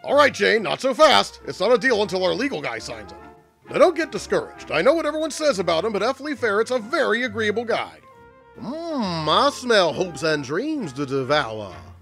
All right, Jane, not so fast. It's not a deal until our legal guy signs it. Now don't get discouraged. I know what everyone says about him, but F. Lee Ferret's a very agreeable guy. I smell hopes and dreams to devour.